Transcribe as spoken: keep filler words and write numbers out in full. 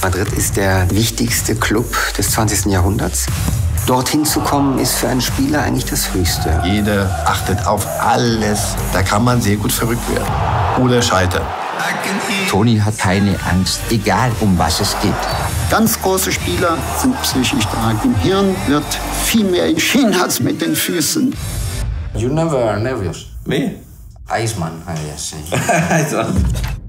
Madrid ist der wichtigste Club des zwanzigsten Jahrhunderts. Dorthin zu kommen, ist für einen Spieler eigentlich das Höchste. Jeder achtet auf alles. Da kann man sehr gut verrückt werden oder scheitern. Toni hat keine Angst, egal um was es geht. Ganz große Spieler sind psychisch stark. Im Hirn wird viel mehr entschieden als mit den Füßen. You never nervous? Me? Iceman, I guess. Iceman.